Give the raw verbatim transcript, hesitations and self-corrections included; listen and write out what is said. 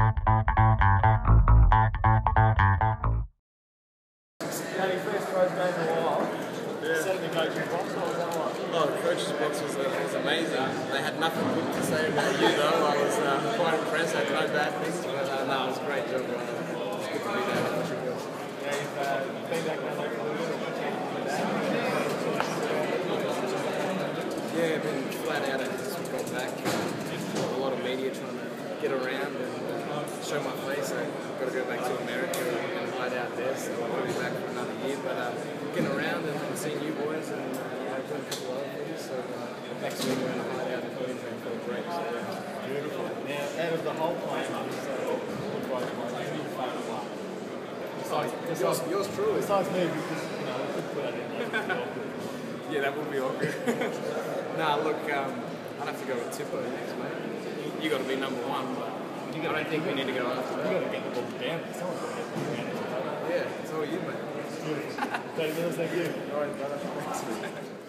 first coach game in a while. Yeah. Set the coach's box, what was that like? Oh, the coach's box was, uh, was amazing. They had nothing good to say about you though. I was uh, quite impressed. I had no bad things, but uh, no, it was a great job. Uh, it's good to be there. Yeah, you've uh, been back down like a little bit of Yeah, I've been flat out since we got back. A lot of media trying to get around and uh, show my face. I've got to go back to America and hide out there, so I'll be back for another year. But uh, getting around and, and seeing you boys and uh, you know, doing a couple of other things. So uh, next week we're going to hide out in Queensland for a break. So, yeah. Beautiful. Now, out of the whole plan, so what was my favourite one? Besides, Yours, yours truly. Besides me, because you know, we could put that in there. Yeah, that would be awkward. Nah, look, um, I'd have to go with Tippo next, mate. You got to be number one, but you I don't think we need to go after that. You got to get the ball down. Someone's got to get the ball down. Yeah, it's all you, mate. Beautiful. Thank you. All right, brother. Thanks, man.